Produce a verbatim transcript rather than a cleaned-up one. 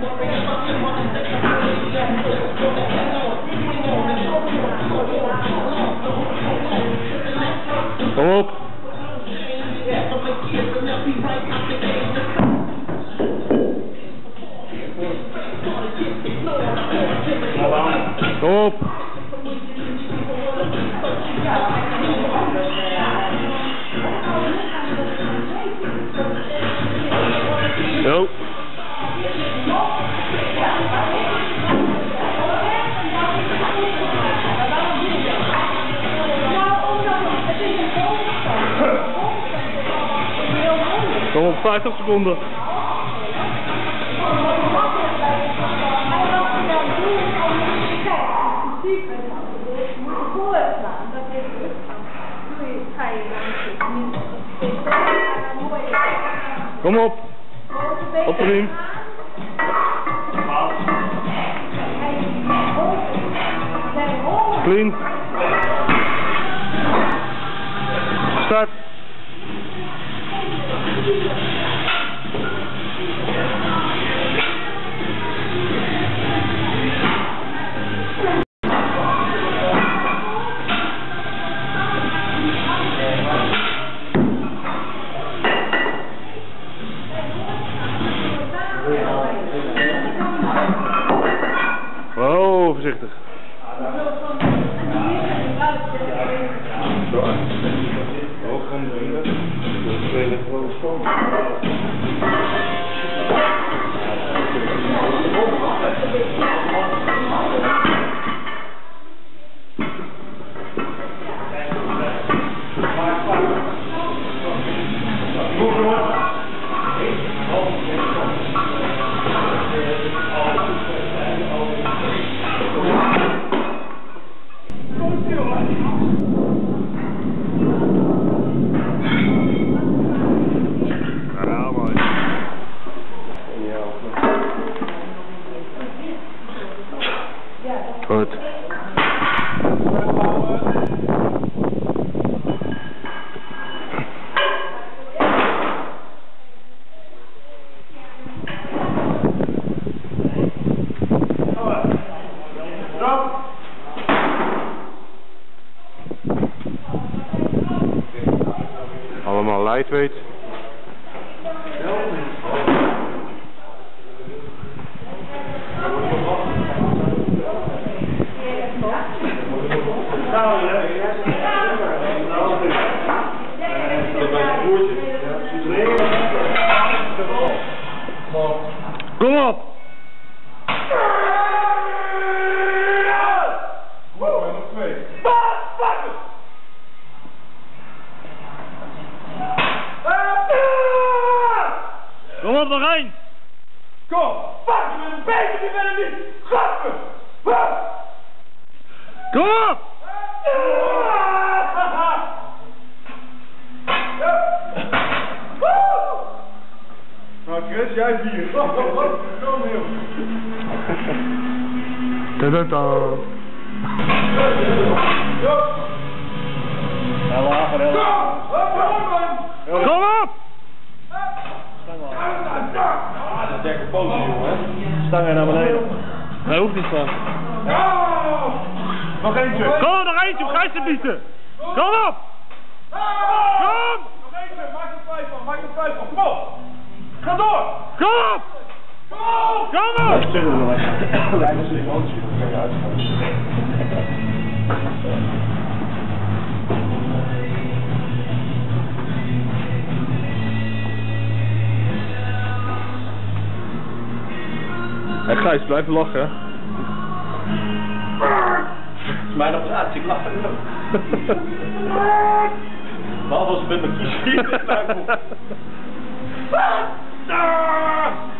Kom op. Kom op. Zo. Kom op, vijftig seconden. Kom op. Op de riem. Clean. Start. Oh, voorzichtig. Hoog van de ringen. De tweede gewoon schoon. Goed. Allemaal lightweight. Kom op! Kom op, nog één! Kom! Pak je met een beetje, je bent er niet! Gappen! Kom op! Nou Chris, jij vier. Kom heel. Ta-da-da. Heel lager, heel lager. Kom op! Ah, dat is echt een pootje, jongen. Stangen naar beneden. Dat hoeft niet van. Nog eentje. Kom op, nog eentje, ga je ze bieden. Kom op! Kom! Nog eentje, maak er vijf van, maak er vijf van. Kom op! Ga door! Kom op! Kom op! Kom op! Hey Gijs, blijf lachen. Het is mijn operatie, ik lach er ook. Behalve als ik met mijn kies schiet.